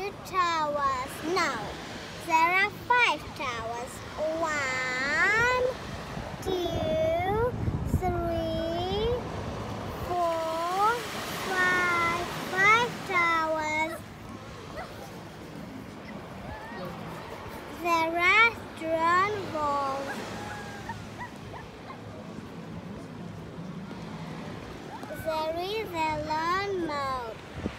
two towers. No, there are 5 towers. 1, 2, 3, 4, 5. 5 towers. The restaurant walls. There is a learn mode.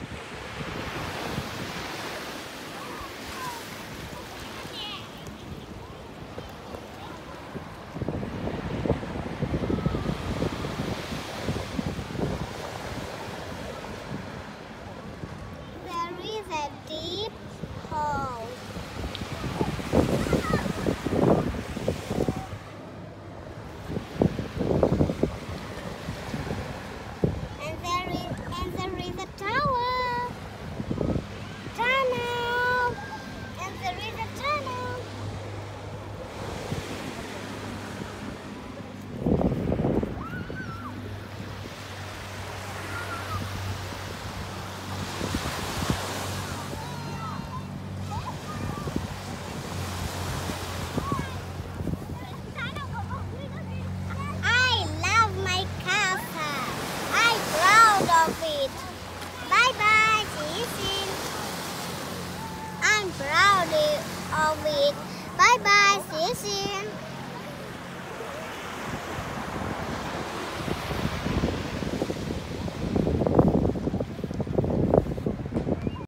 There is a deep hole. And there is a tower. Tunnel. And there is a tunnel. I love my castle. I'm proud of it. Bye bye. See you soon. I'm proud of it. Bye bye. See you soon.